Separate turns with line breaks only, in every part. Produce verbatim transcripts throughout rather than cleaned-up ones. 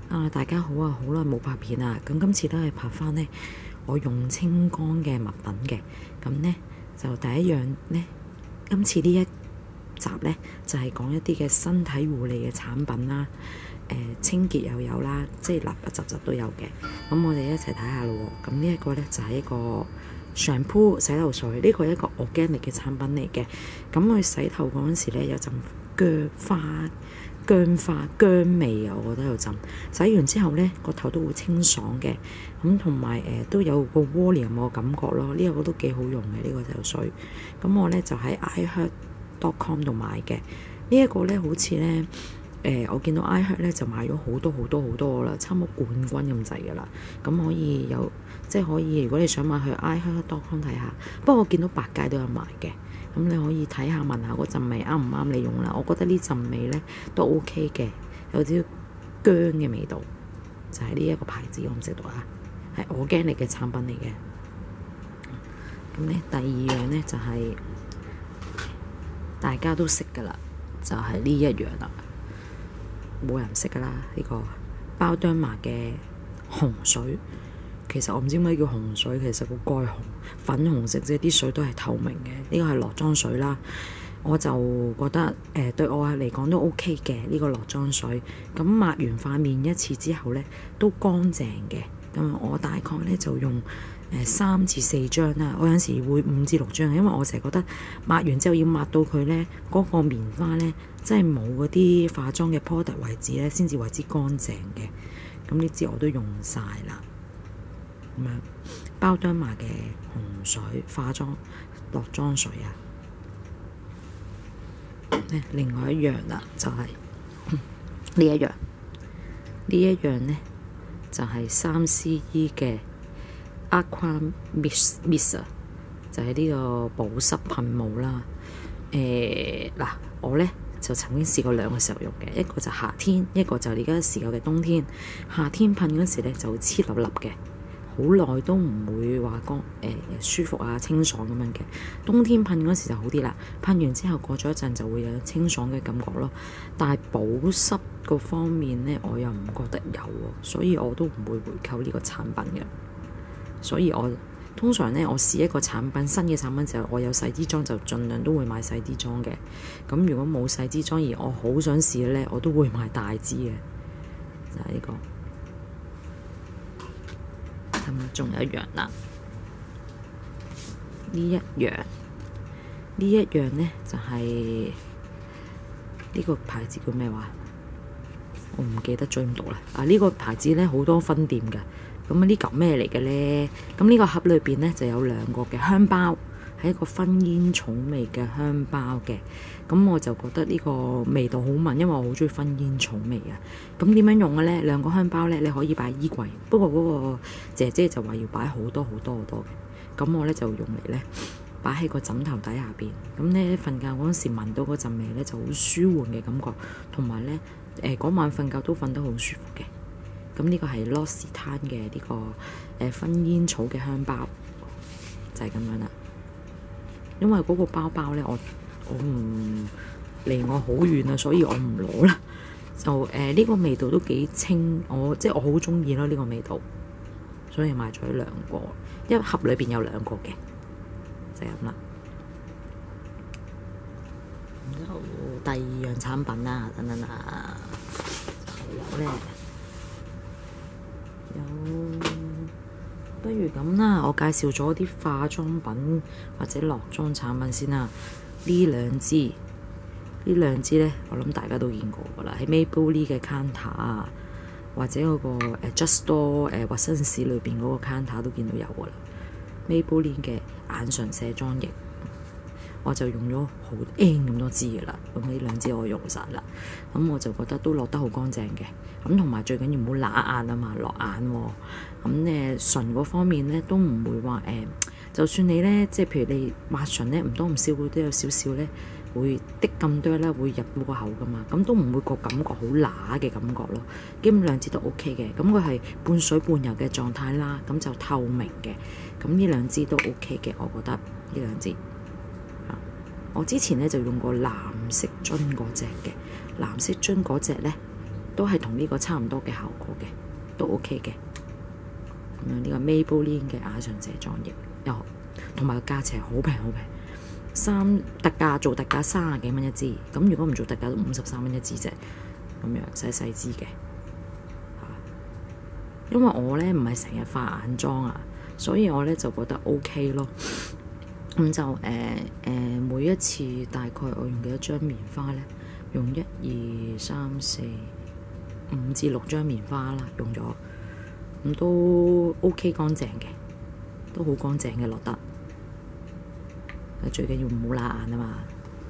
啊！大家好啊，好耐冇拍片啊，咁今次都係拍翻呢，我用清光嘅物品嘅，咁呢，就第一樣呢，今次呢一集呢，就係、是、講一啲嘅身體護理嘅產品啦，誒、呃、清潔又有啦，即係立一集集都有嘅，咁我哋一齊睇下咯喎，咁呢一個呢，就係、是、一個 shampoo 洗頭水，呢、這個係一個 organic 嘅產品嚟嘅，咁佢洗頭嗰陣時呢，有陣薑花。薑花薑味啊，我覺得有浸洗完之後呢，個頭都會清爽嘅，咁同埋誒都有個 volume 嘅感覺咯。呢、這個都幾好用嘅呢、這個洗頭水。咁我呢就喺 i heart dot com 度買嘅。呢、這、一個呢好似呢，誒、呃，我見到 i heart 呢就買咗好多好多好多啦，差唔多冠軍咁滯噶啦。咁可以有即係可以，如果你想買去 i heart dot com 睇下。不過我見到百佳都有賣嘅。咁你可以睇下聞下嗰陣味啱唔啱你用啦，我覺得呢陣味呢都 OK 嘅，有啲薑嘅味道，就係呢一個牌子，我唔識讀啊，係organic嘅產品嚟嘅。咁呢第二樣呢，就係、是、大家都識噶啦，就係、是、呢一樣啦，冇人唔識噶啦呢個包丹瑪嘅紅水。其實我唔知點解叫紅水，其實個蓋紅粉紅色，即係啲水都係透明嘅。呢個係落妝水啦，我就覺得誒、呃、對我嚟講都 OK 嘅呢、呢個落妝水。咁抹完塊面一次之後呢，都乾淨嘅。咁我大概呢就用誒三至四張啦，我有時會五至六張，因為我成日覺得抹完之後要抹到佢呢嗰、嗰個棉花呢，真係冇嗰啲化妝嘅 product 為止呢，先至為之乾淨嘅。咁呢支我都用晒啦。咁樣包丹瑪嘅紅水化妝落妝水啊，另外一樣啦，就係、是、呢、嗯、一樣，呢一樣呢，就係、是、三 C E 嘅 Aqua Mist Mist 啊，就係呢個保濕噴霧啦。誒、呃、嗱，我呢就曾經試過兩個時候用嘅，一個就夏天，一個就而家時候嘅冬天。夏天噴嗰時呢，就會黐粒粒嘅。好耐都唔會話乾誒舒服啊清爽咁樣嘅，冬天噴嗰時就好啲啦。噴完之後過咗一陣就會有清爽嘅感覺咯。但係保濕嗰方面呢，我又唔覺得有喎，所以我都唔會回購呢個產品嘅。所以我通常呢，我試一個產品新嘅產品就我有細支裝就盡量都會買細支裝嘅。咁如果冇細支裝而我好想試呢，我都會買大支嘅，就係呢個。咁仲有一樣啦，呢一樣呢一樣呢，就係、是、呢個牌子叫咩話？我唔記得追唔到啦。啊，呢、這個牌子呢，好多分店㗎。咁呢嚿咩嚟嘅呢？咁呢個盒裏邊呢，就有兩個嘅香包，係一個薰煙草味嘅香包嘅。咁我就覺得呢個味道好聞，因為我好中意薰煙草味啊。咁點樣用嘅呢？兩個香包呢，你可以擺衣櫃，不過嗰個姐姐就話要擺好多好多好多嘅。咁我呢，就用嚟呢，擺喺個枕頭底下邊。咁呢，瞓覺嗰陣時聞到嗰陣味呢，就好舒緩嘅感覺，同埋呢，誒、呃、嗰晚瞓覺都瞓得好舒服嘅。咁呢個係 L'Occitane 嘅呢個誒薰煙草嘅香包，就係、是、咁樣啦。因為嗰個包包呢，我我唔離我好遠啊，所以我唔攞啦。就誒呢、呃這個味道都幾清，我即係我好中意咯呢個味道，所以買咗兩個，一盒裏邊有兩個嘅，就係咁啦。然後第二樣產品啦，等等啊，有咧有，不如咁啦，我介紹咗啲化妝品或者落妝產品先啦。呢兩支，呢兩支呢，我諗大家都見過噶啦，喺 Maybelline 嘅 counter 啊，或者嗰個誒 Just Store 誒屈臣氏裏邊嗰個 counter 都見到有噶啦。Maybelline 嘅眼唇卸妝液，我就用咗好 N 咁多支噶啦，咁呢兩支我用晒啦，咁我就覺得都落得好乾淨嘅，咁同埋最緊要唔好揦眼啊嘛，落眼喎、哦，咁誒唇嗰方面呢，都唔會話誒、呃，就算你呢，即係譬如你抹唇呢，唔多唔少會都有少少呢，會滴咁多咧，會入到個口噶嘛，咁都唔會個感覺好揦嘅感覺咯，基本兩支都 OK 嘅，咁佢係半水半油嘅狀態啦，咁就透明嘅，咁呢兩支都 OK 嘅，我覺得呢兩支。我之前咧就用過藍色樽嗰隻嘅，藍色樽嗰隻咧都係同呢個差唔多嘅效果嘅，都 OK 嘅。咁樣呢個 Maybelline 嘅亞純卸妝液，又同埋個價錢係好平好平，三特價做特價三十幾蚊一支，咁如果唔做特價都五十三蚊一支啫，咁樣細細支嘅。因為我咧唔係成日化眼妝啊，所以我咧就覺得 OK 咯。咁就誒誒、呃呃、每一次大概我用幾多張棉花咧？用一二三四五至六張棉花啦，用咗咁都 OK 乾淨嘅，都好乾淨嘅落得。最緊要唔好辣眼啊嘛。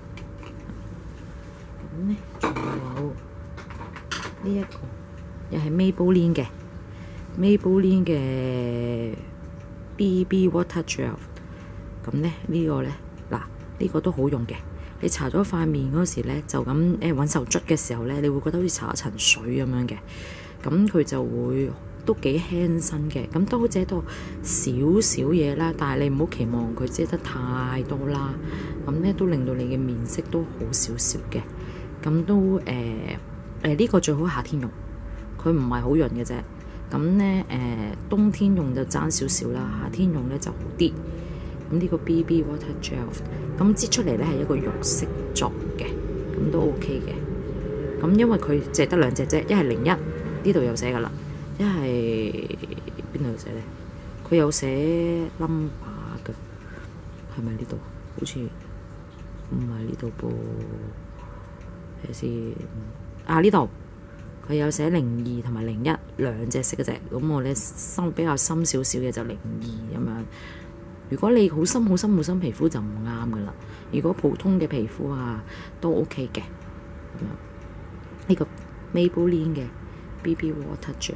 咁咧仲有呢一個又係 Maybelline 嘅 Maybelline 嘅 B B Water Gel。咁咧呢個咧嗱呢個都好用嘅。你搽咗塊面嗰時咧，就咁誒揾手捽嘅時候咧，你會覺得好似搽一層水咁樣嘅。咁佢就會都幾輕身嘅。咁都遮到少少嘢啦，但係你唔好期望佢遮得太多啦。咁咧都令到你嘅面色都好少少嘅。咁都誒誒呢個最好夏天用，佢唔係好潤嘅啫。咁咧誒冬天用就爭少少啦，夏天用咧就好啲。咁呢個 B B Water Gel， 咁擠出嚟咧係一個肉色狀嘅，咁都 OK 嘅。咁因為佢淨係得兩隻啫，一係零一呢度有寫噶啦，一係邊度有寫咧？佢有寫 number 嘅，係咪呢度？好似唔係呢度噃，睇先啊呢度佢有寫零二同埋零一兩隻色嘅啫。咁我咧深比較深少少嘅就零二咁樣。如果你好深好深好深皮膚就唔啱噶啦，如果普通嘅皮膚啊都 OK 嘅。呢個 Maybelline 嘅 B B Water Gel，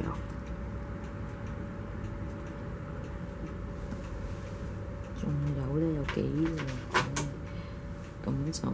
仲有咧有幾樣，咁就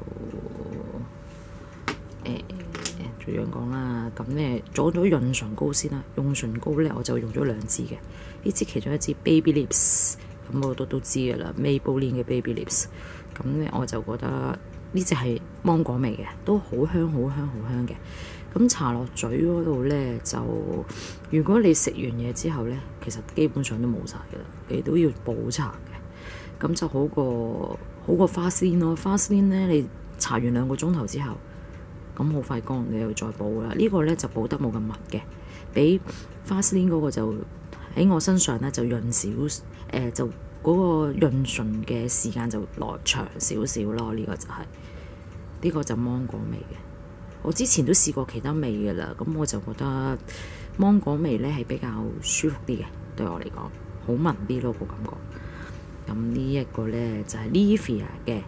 誒誒逐樣講啦。咁咧做咗潤唇膏先啦，用唇膏咧我就用咗兩支嘅，呢支其中一支 Baby Lips。咁我都都知嘅啦 ，Maybelline 嘅 Baby Lips， 咁咧我就覺得呢隻係芒果味嘅，都好香好香好香嘅。咁搽落嘴嗰度咧，就如果你食完嘢之後咧，其實基本上都冇晒嘅啦，你都要補搽嘅。咁就好過好過花仙咯，花仙咧你搽完兩個鐘頭之後，咁好快乾，你又再補啦。呢、這個咧就補得冇咁密嘅，比花仙嗰個就喺我身上咧就潤少。誒、呃、就嗰個潤唇嘅時間就來長少少咯，呢、這個就係、是、呢、這個就芒果味嘅。我之前都試過其他味嘅啦，咁我就覺得芒果味咧係比較舒服啲嘅，對我嚟講好聞啲咯個感覺。咁呢一個咧就係、是、Nivea 嘅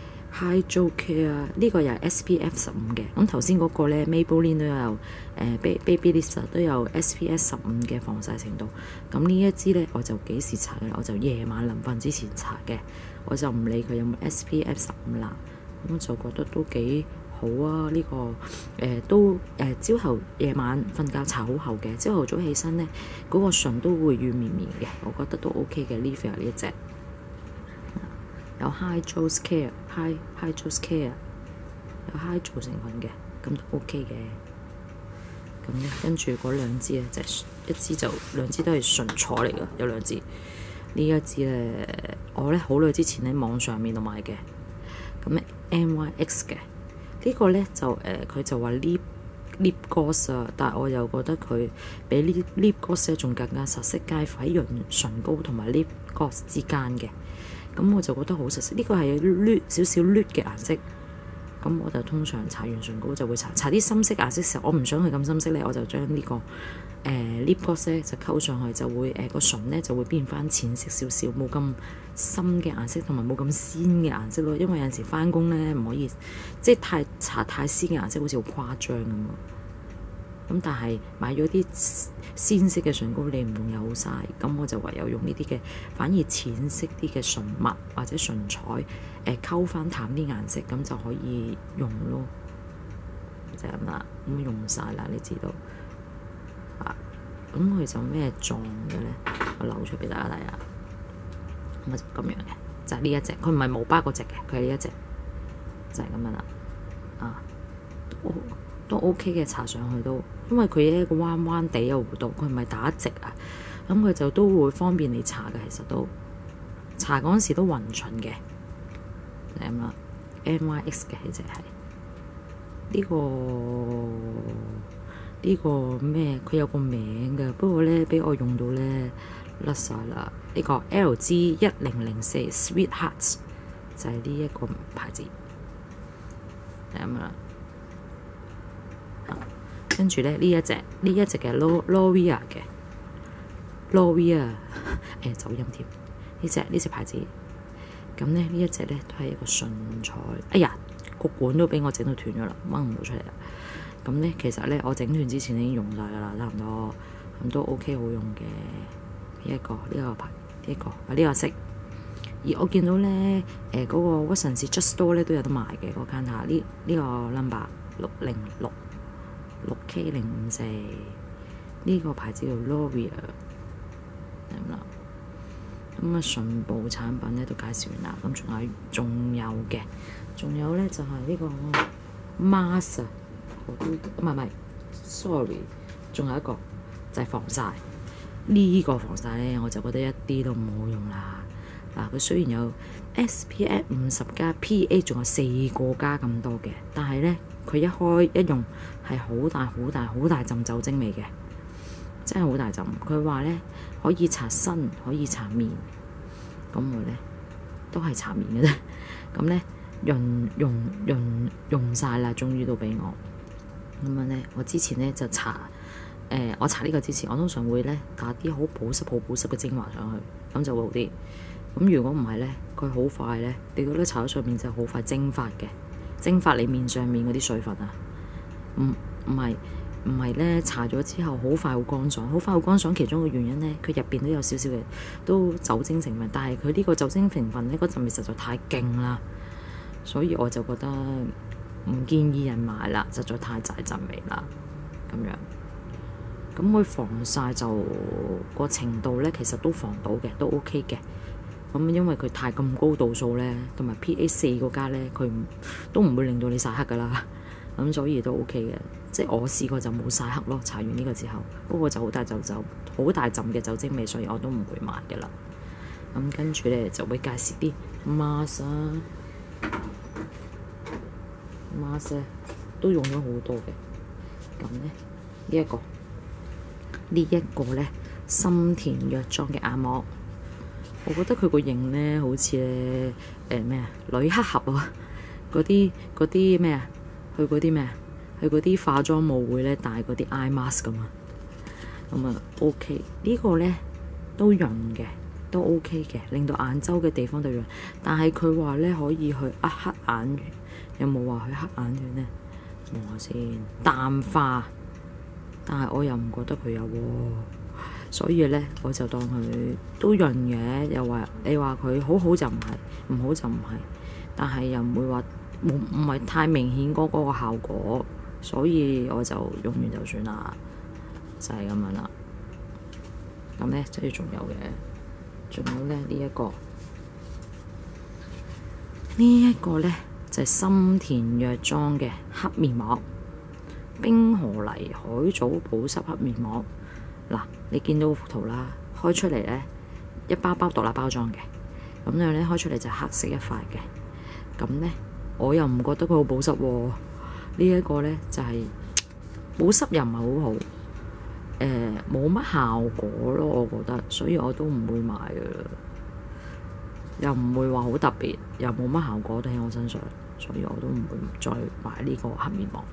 Hydro Care， 呢個又係 S P F 十五嘅。咁頭先嗰個咧 Maybelline 都有誒、呃、Baby Lips 都有 S P F 十五嘅防曬程度。咁呢一支咧我就幾時搽嘅？我就夜晚臨瞓之前搽嘅，我就唔理佢有冇 S P F 十五啦。咁就覺得都幾好啊！呢、這個誒、呃、都誒朝頭夜晚瞓覺搽好厚嘅，朝頭早起身咧嗰、那個唇都會軟綿綿嘅，我覺得都 OK 嘅。Nivea 呢一隻。有 Hydro Care、High Hydro Care， 有 Hydro 成分嘅，咁都 OK 嘅。咁咧，跟住嗰兩支咧，就係一支就兩支都係唇彩嚟嘅，有兩支。呢一支咧，我咧好耐之前喺網上面度買嘅，咁咧 N Y X 嘅。這個、呢個咧就誒，佢、呃、就話 lip lip gloss 啊，但係我又覺得佢比 lip lip gloss 仲更加實色，介乎喺潤唇膏同埋 lip gloss 之間嘅。咁我就覺得好實色，呢、這個係綠少少綠嘅顏色。咁我就通常搽完唇膏就會搽搽啲深色顏色時候，我唔想佢咁深色咧，我就將呢、這個誒、呃、lip gloss 咧就溝上去，就會誒個、呃、唇咧就會變翻淺色少少，冇咁深嘅顏色同埋冇咁鮮嘅顏色咯。因為有陣時翻工咧唔可以即係太搽太鮮嘅顏色，好似好誇張咁咯。咁但係買咗啲鮮色嘅唇膏，你唔用又好嘥，咁我就唯有用呢啲嘅，反而淺色啲嘅唇蜜或者唇彩誒溝翻淡啲顏色，咁就可以用咯，就係咁啦。咁用晒啦，你知道啊？咁佢就咩狀嘅咧？我扭出俾大家睇下，咁就咁樣嘅，就係呢一隻，佢唔係毛巴嗰隻嘅，佢係呢一隻，就係咁樣啦。啊，都都 OK 嘅，搽上去都，因為佢一個彎彎地嘅弧度，佢唔係打直啊，咁佢就都會方便你搽嘅。其實都搽嗰陣時都勻循嘅，就咁啦。N Y X 嘅呢隻係呢個呢、這個咩？佢有個名嘅，不過咧俾我用到咧甩晒啦。呢、這個 L G 一零零四 Sweet Hearts 就係呢一個牌子，就咁啦。跟住咧呢一隻呢一隻嘅 L'Oreal 嘅 L'Oreal 誒走音添，呢隻呢隻牌子。咁咧呢一隻咧都係一個唇彩，哎呀個管都俾我整到斷咗啦，掹唔到出嚟啦。咁咧其實咧我整斷之前已經用晒噶啦，差唔多咁都 OK 好用嘅。呢一個呢個牌呢一個啊呢個色，而我見到咧誒嗰個屈臣氏 Just Store 咧都有得賣嘅嗰間下呢呢個 number 六零六六 K 零五四呢個牌子叫 L'Oreal 咁啦。咁啊，唇部產品咧都介紹完啦。咁仲有仲有嘅，仲有咧就係、是、呢個 mask 啊，唔係唔係 sorry， 仲有一個就係、是、防曬。呢、這個防曬咧，我就覺得一啲都唔好用啦。嗱，佢雖然有 S P F 五十加 P A， 仲有四個加咁多嘅，但係咧佢一開一用係好大好大好大陣酒精味嘅。真係好大陣，佢話咧可以搽身，可以搽面，咁我咧都係搽面嘅啫。咁咧用用用用曬啦，終於都俾我。咁樣咧，我之前咧就搽誒、呃，我搽呢個之前，我通常會咧打啲好保濕、好保濕嘅精華上去，咁就會好啲。咁如果唔係咧，佢好快咧，你覺得搽咗上面就好快蒸發嘅，蒸發你面上面嗰啲水分啊，唔唔係。唔係咧，搽咗之後好快好乾爽，好快好乾爽。其中嘅原因咧，佢入邊都有少少嘅都酒精成分，但係佢呢個酒精成分咧嗰陣味實在太勁啦，所以我就覺得唔建議人買啦，實在太大陣味啦咁樣。咁佢防曬就個程度咧，其實都防到嘅，都 OK 嘅。咁因為佢太咁高度數咧，同埋 P A 四個加咧，佢都唔會令到你曬黑噶啦。咁所以都 OK 嘅，即係我試過就冇曬黑咯。搽完呢個之後，不過就好大就就好大陣嘅酒精味，所以我都唔會買嘅啦。咁跟住咧就會介紹啲 mask 啊 mask 都用咗好多嘅。咁咧呢一個呢一個咧心田藥妝嘅眼膜，我覺得佢個型咧好似咧誒咩啊女黑俠啊，嗰啲嗰啲咩啊？去嗰啲咩啊？去嗰啲化妝舞會咧，戴嗰啲 eye mask 咁啊，咁啊 OK 呢個咧都潤嘅，都 OK 嘅，令到眼周嘅地方都潤。但係佢話咧可以去啊黑眼圈，有冇話去黑眼圈咧？望下先，淡化，但係我又唔覺得佢有喎，所以咧我就當佢都潤嘅。又話你話佢好好就唔係，唔好就唔係，但係又唔會話。冇唔係太明顯嗰個效果，所以我就用完就算啦，就係、是、咁樣啦。咁咧，即係仲有嘅，仲有咧呢一、這個，這個、呢一個咧就係、是、心田藥妝嘅黑面膜，冰河泥海藻保濕黑面膜。嗱，你見到幅圖啦，開出嚟咧一包包獨立包裝嘅，咁樣咧開出嚟就黑色一塊嘅，咁咧。我又唔覺得佢好保濕喎、啊，這個、呢一個咧就係、是、保濕又唔係好好，誒冇乜效果咯，我覺得，所以我都唔會買噶啦，又唔會話好特別，又冇乜效果喺我身上，所以我都唔會再買呢個黑面膜。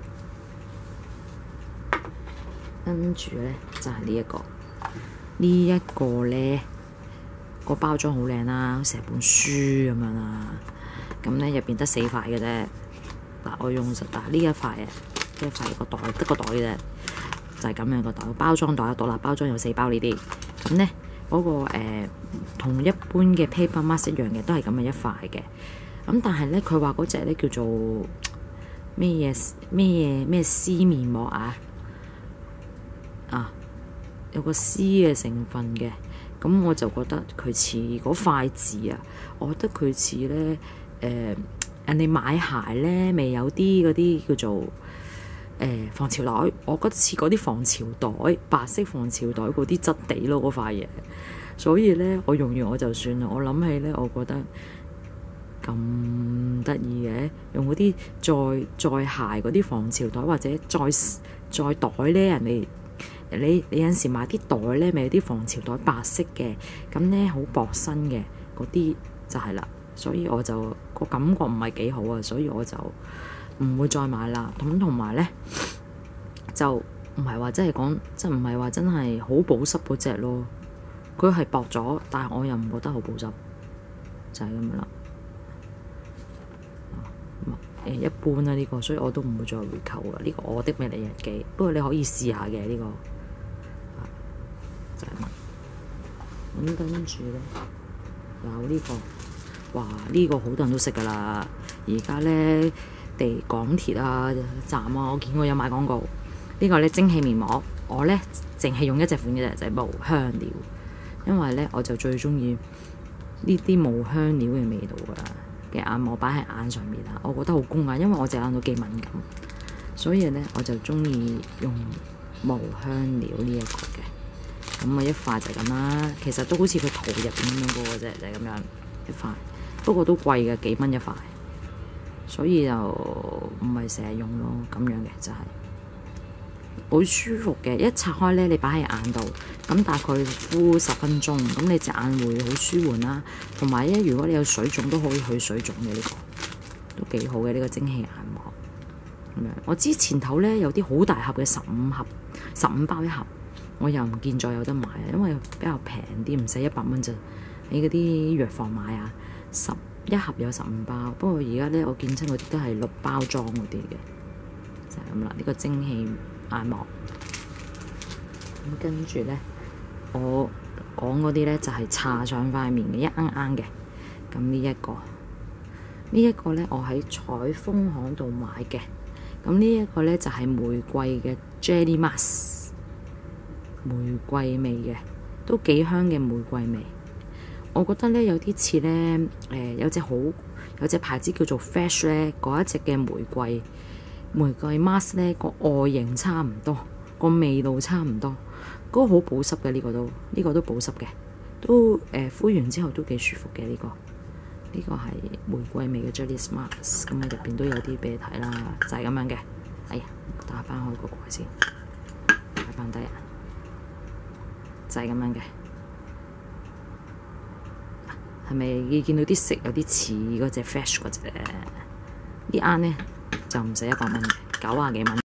跟住咧就係、是這個、呢一個，呢一個咧個包裝好靚啦，好似成本書咁樣啦。咁咧入邊得四塊嘅啫，嗱我用實嗱呢一塊啊，呢一塊個袋得個袋嘅啫，就係、是、咁樣個袋，包裝袋獨立包裝有四包呢啲，咁咧嗰個誒同、呃、一般嘅 paper mask 一樣嘅，都係咁嘅一塊嘅，咁但係咧佢話嗰隻咧叫做咩嘢咩嘢咩絲面膜啊，啊有個絲嘅成分嘅，咁我就覺得佢似嗰塊字啊，我覺得佢似咧。誒、呃、人哋買鞋咧，未有啲嗰啲叫做誒防潮袋，我覺得似嗰啲防潮袋，白色防潮袋嗰啲質地咯，嗰塊嘢。所以咧，我用完我就算啦。我諗起咧，我覺得咁得意嘅，用嗰啲再再鞋嗰啲防潮袋，或者再再袋咧，人哋你你有陣時買啲袋咧，咪有啲防潮袋白色嘅，咁咧好薄身嘅嗰啲就係啦。所以我就個感覺唔係幾好啊，所以我就唔會再買啦。咁同埋咧，就唔係話真係講，即係唔係話真係好保濕嗰隻咯。佢係薄咗，但係我又唔覺得好保濕，就係咁樣啦。誒一般啦呢個，所以我都唔會再回購㗎。呢個我的美麗日記，不過你可以試下嘅呢個，就係咁。咁跟住咧，有呢個，哇呢個好多人都識㗎啦。而家咧地港鐵啊站啊，我見過有賣廣告。呢個咧蒸汽面膜，我咧淨係用一隻款嘅啫，就係無香料。因為咧，我就最中意呢啲無香料嘅味道㗎啦，嘅眼膜擺喺眼上面啊，我覺得好攻眼，因為我隻眼都幾敏感，所以咧我就中意用無香料呢一個嘅。咁啊一塊就係咁啦，其實都好似佢圖入邊咁樣嗰個啫，就係咁樣一塊，不過都貴嘅，幾蚊一塊，所以就唔係成日用咯，咁樣嘅就係、是。好舒服嘅，一拆開咧，你擺喺眼度，咁大概敷十分鐘，咁你隻眼會好舒緩啦。同埋咧，如果你有水腫都可以去水腫嘅呢個，都幾好嘅呢、呢個蒸汽眼膜。咁樣，我之前頭咧有啲好大盒嘅十五盒，十五包一盒，我又唔見再有得買啊，因為比較平啲，唔使一百蚊啫。喺嗰啲藥房買啊，十一盒有十五包。不過而家咧，我見親嗰啲都係六包裝嗰啲嘅，就係咁啦。呢、呢個蒸汽眼膜，咁跟住咧，我講嗰啲咧就係搽上塊面嘅一啱啱嘅。咁呢一個，呢一個咧我喺彩豐行度買嘅。咁呢一個咧就係玫瑰嘅 Jelly Mask， 玫瑰味嘅，都幾香嘅玫瑰味。我覺得咧有啲似咧，誒、呃、有隻好有隻牌子叫做 Fresh 咧，嗰一隻嘅玫瑰。玫瑰 mask 咧個外形差唔多，個味道差唔多，嗰、那個好保濕嘅呢、這個都，呢、這個都保濕嘅，都誒、呃、敷完之後都幾舒服嘅呢、這個，呢、這個係玫瑰味嘅 Jelly Mask， 咁喺入邊都有啲俾你睇啦，就係、是、咁樣嘅。哎呀，打翻開個蓋先，打翻低啊，就係、是、咁樣嘅。係咪你見到啲色有啲似嗰隻 Fresh 嗰隻咧？呢啱咧。就唔使一百蚊嘅，九啊幾蚊